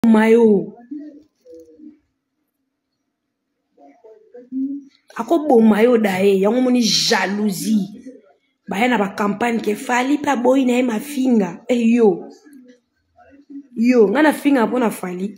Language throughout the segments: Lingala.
mayo. Ako bon mayo dae, yango moni jalousie. Ba na ba campagne ke fali pa boy na ma finga. Yo. Yo, ngana finga pona fali.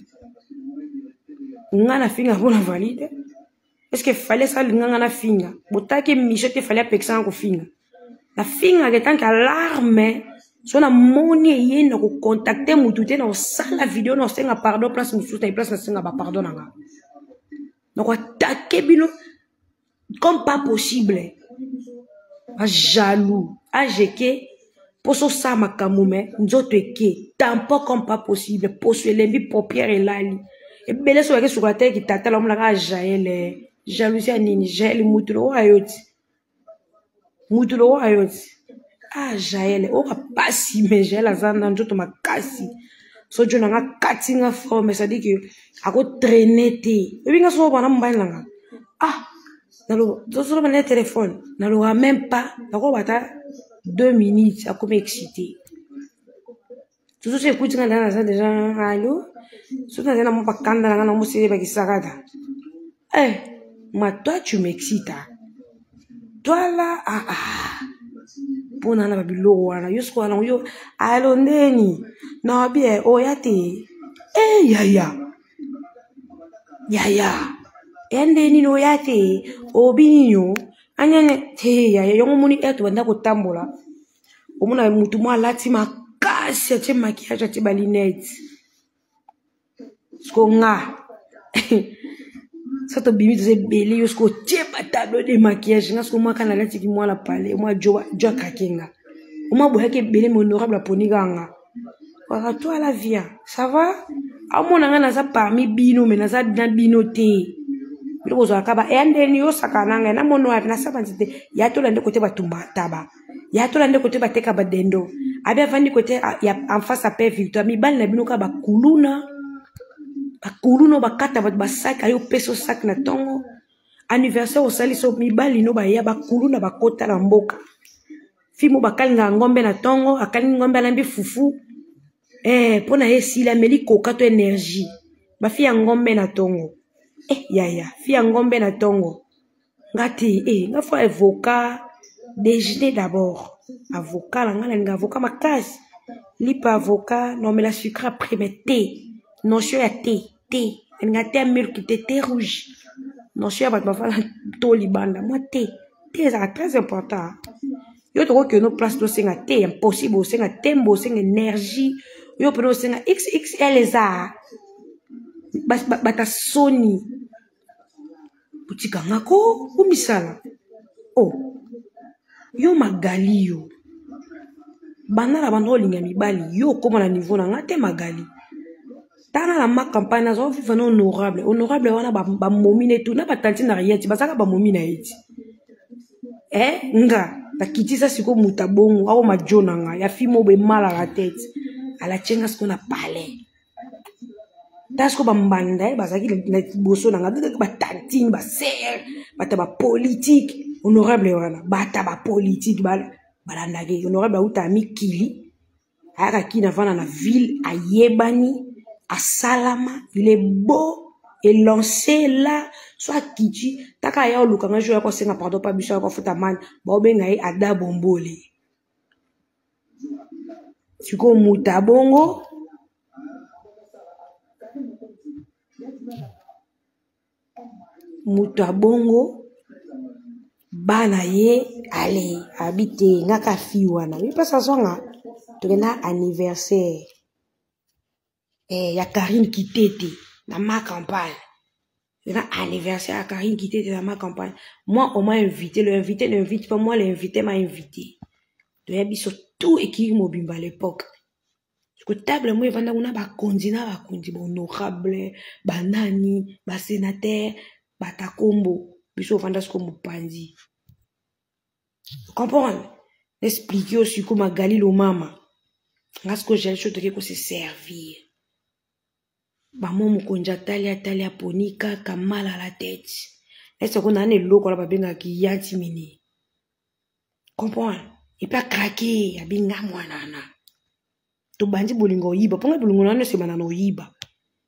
Ngana finga pona fali. Est-ce que fallait ça ngana finga? Botake michete fallait peksan ko finga. La finga que tant qu'alarme, so na moni ye na ko contacter mutute na sala vidéo na senga pardon place musuta place na senga ba pardon nga. Na ko attaquer bino comme pas possible. A jaloux, a jeke poso sa makamume nzoto eke tampo comme pas possible poso elembi paupière elali. E bele so ke sur la terre qui tata la mla jaele jalousie anini jaele mutulo ayoti. Mutulo ayoti. Ah, Jaël, oh, pas si, mais j'ai la zone dans tout ma cassi. So, je n'ai pas cutting forme, mais ça dit que, à quoi traîner, et bien, ça, on a un ah, dans le téléphone, dans le même pas, d'accord, 2 minutes, à quoi m'exciter. Tout ce que j'écoute dans la zone, déjà, allô, tout ça, c'est mon pas quand dans la musique, avec Sarada. Eh, moi, toi, tu m'excites. Toi, là, pona na babilo wana yosko wana yo alo ndeni na bie oyate yaya endeni no yate obinyo anyane te yaya yongo muni eto banda kotambola omuna mutu mwa lati makasi ate maquillage ate balinette sko nga Sato bimi de belé yosko tieba tableau de maquillage ngasko moi kana lati ki moi la palais moi jo kakenga moi boyake belé honorable poniga nga wala toi la vie ça va amona nga na za parmi bino mais na za dans bino te biko zo akaba endeni yo sakana nga na mono na saba ntite ya to lande côté batumba taba ya to lande côté bateka badendo abia vandi côté ya en face à Père Victoire mi bal na bino ka bakuluna bakuluno bakata ba sac ayo peso sac na tongo anniversaire osali so mibali no ba ya bakuluna bakota na mboka fimo bakalinga ngombe na tongo akali ngombe alambi fufu pona esila meli koka to énergie ba fi ya ngombe na tongo yaya fi ya ngombe na tongo ngati nga fo avocat déjeuner d'abord avocat la ngala nga avocat makasi lipa avocat non mais la sucre après mais thé non je ya thé nga thé milk thé rouge non je ba ba fala to libanda moi thé c'est très important yo to que no place do senga thé impossible senga tembo senga énergie yo peno senga XXL za bata soni putika ngako umisala yo magali yo banala bando linga mibali yo koma na niveau na ngate magali tana la ma campagne na zo viva no honorable wana ba momine tout na batanti na rien ti basaka ba momina eti nga takitisa siko mutabongo awo majona nga ya fimo be mala la tête ala chenga siko na palais tasko ba mbanda bazaki na boso na nga ba tantine ba ser bata ba politique honorable wana bata ba politique balandaki honorable uta mikili aka kina vana na ville ayebani à Salama, il est beau et lancé là, soit Kiti, taka ya oluka nga joue ko senga pardon pas biso ko futa man, ba obenga yi ada bombole. Siko mutabongo bana ye allez habiter ngaka fiwana. Oui pas ça songa. Tokena anniversaire. Ya Karine Kitete dans ma campagne. C'est un anniversaire à Karine Kitete dans ma campagne. Moi, on m'a invité. L'invité n'invite pas. Moi, l'invité m'a invité. Donc, il y a tout équipe mobile à l'époque. Parce que table, moi, il y a un condina, honorable, banani, sénateur, batakombo. Biso vanda comme pandi. Vous comprenez? Expliquer aussi comment Galilo mama. Parce que j'ai le choix de se servir. Bamo mukonja talia ponika kamala la tête. Est-ce qu'on a un loco la babenga qui yanti mini? Comprends? Et pas craquer, ya binga mwanana. To bandi bolingo yiba, ponga bolingo nano se banano yiba.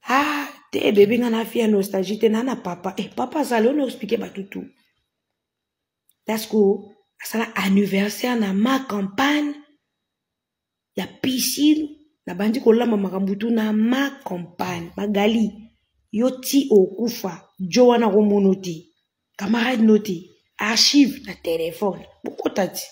Ah, te bébé ngana fia nostalgie te nana papa. Eh, papa ça on expliquer ba tout. Parce que ça anniversaire na ma campagne. Ya piscine na bandi kolamba makambutu na ma campagne. Magali yoti okufa Joana Romonoti. Camarade noti. Archive na téléphone. Beaucoup tati.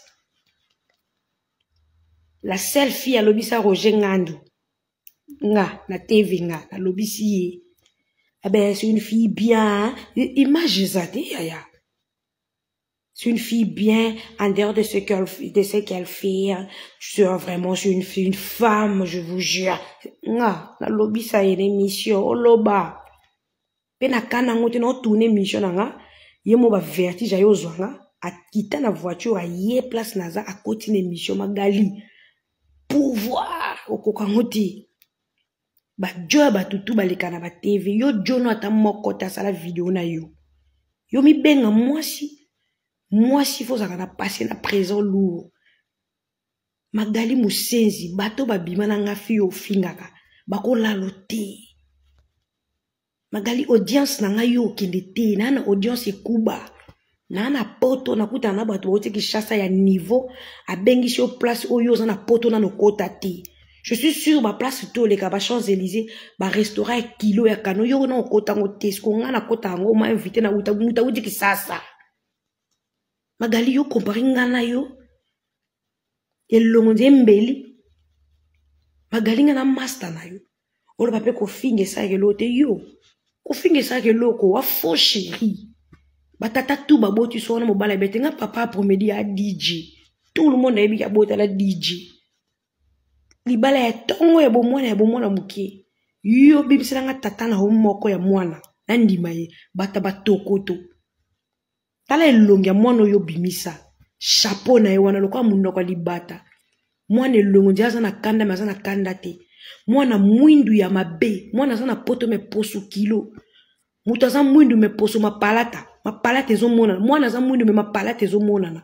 La seule fille à l'obisa Roger Ngandou. Nga, na TV nga, na l'obisi. Eh ben, c'est une fille bien. Imagine ça, yaya. C'est une fille bien, en dehors de ce qu'elle fait. Vraiment, c'est une femme, je vous jure. Nga, na l'obisa une émission, oh loba. Pena kana ngote na tourner mission nga. Yemo ba vertige ayo zwanga. A quitter la voiture, a yé place naza, a continuer mission magali. Pouvoir, au kokangoti. Ba jo ba tutu ba lekana ba TV yo jono ata moko ta sala vidéo na yo yo mi benga moi si faut ça na passer na présent lourd magali musenzi bato ba bima na nga fi yo fingaka bako lalote magali audience na nga yo kende te na audience ekuba na poto na kuta na bato bote ki chassa ya niveau a bengi sur place oyo za na poto na no kota te. Je suis sûr ma place tout les cas Champs-Élysées ba restaurant kilo ya kano yo na okota ngo tesco nga na kota ngo ma invité na uta uti ki sasa magali yo compare nga na yo elongo mbeli magali nga na master na yo olo pape ko finge sa ke lote yo ko finge sa ke loko wa faux chéri batata tout ba boti so na mobala bete nga papa promedi à DJ tout le monde a bi ka bota la DJ libala ya tongo ya bomwana mukie yo bibisela nga tata na homoko ya mwana na ndima ye bata batokoto tala elongi ya mwana yo bimisa chapeau na ye wana lokwa munoko libata mwana elongo ndiaza na kanda maza na kanda te mwana mwindu ya mabe mwana za na poto me poso kilo mutu aza mwindu me poso mapalata ezomona mwana za mwindu me mapalata ezomona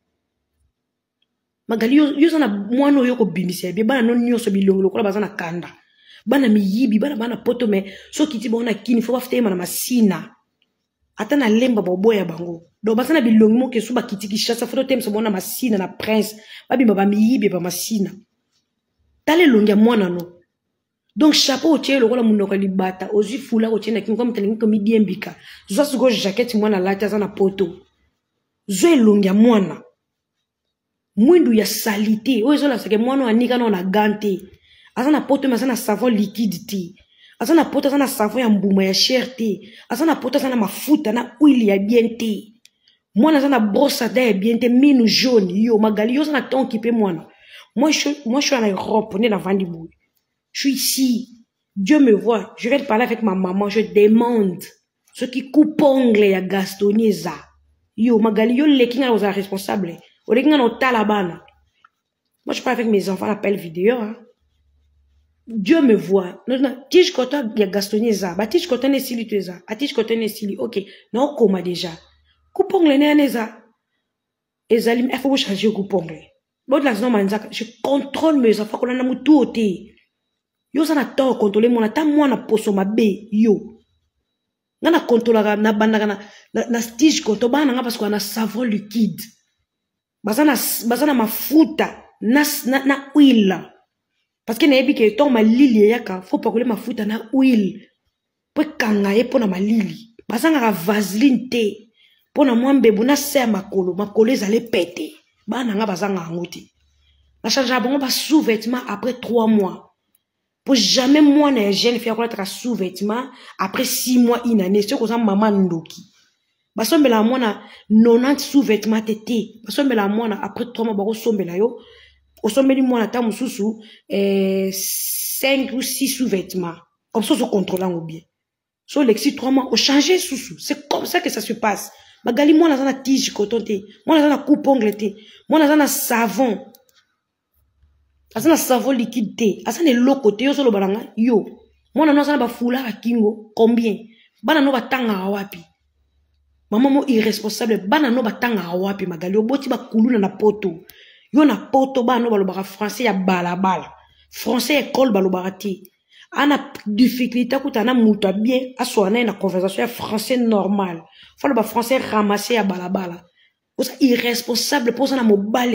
magali yo zana mwana oyo ko bimisa be bana non nyoso bilongo lokola bazana kanda bana miyibi bana poto me so kiti bona kini fo bafutema na masina ata na lemba boboya bango do bazana bilongo mo ke suba kiti ki chassa foto temso bona masina na prince babimba ba miyibi ba masina tale longia mwana no donc chapeau otie lokola munoko libata ozi fula ko tiena kingo mtelingi ko midiembika zo sugo jacket mwana lata zana poto zo elongia mwana mwindu ya salite oyo la sake mwana anika na gante azana poto mazana savon liquide te azana poto azana savon ya mbuma ya cher te azana poto azana mafuta na huile ya bien te mwana azana brosse à dents ya bien te minu jaune yo magali yo azana ton qui peut mwana moi je suis en Europe on est dans Vandibou je suis ici Dieu me voit je vais te parler avec ma maman je demande ce qui coupe ongle ya Gastonieza yo magali yo lekinga oza responsable. Moi, je parle avec mes enfants, appel vidéo. Hein. Dieu me voit. Tige koto ya Gastonieza. Ba tige koto ne sili tueza. A tige koto ne sili. Ok. Non, koma déjà. Coupongle ne aneza. Ezali, il faut que je change coupongle. Bon, là, je contrôle mes enfants. Qu'on a mu tout ôté. Yo, ça n'a tort contrôler mon ata. Moi, na poso ma bé. Yo. Na contrôle na banda na tige koto. Ba na parce qu'on a savon liquide. Bazana mafuta na huile parce que na yebi ke to malili yaka faut pas coller mafuta na huile po kanga ye pona malili bazanga ka vaseline te pona mwambe bona se makolo ezale pété bana nga bazanga ngoti na change bongo ba sous-vêtements après 3 mois pour jamais moi na jeune fille akola ta sous-vêtements après 6 mois une année ce que ça maman ndoki basombela mwana 90 sous-vêtements tété basombela mwana après 3 mois bako sombela yo osombeli mwana ta mususu 5 ou 6 sous-vêtements comme ça on contrôle en bien so lexi 3 mois au changer sous c'est comme ça que ça se passe magali mwana zana tige coton té mwana zana coupe ongle té mwana zana savon azana savon liquide té azana loko té yo solo balanga yo mwana no azana ba fula kingo combien bana no batanga wapi maman mo irresponsable bana no batanga wapi magali oboti ba kuluna na poto yo na poto bana no balobaka français ya balabala français école balobaka ti ana difficulté kutana muta bien aswana na conversation ya français normal. Faut le français ramasser à balabala. Pour ça irresponsable pour ça na mobile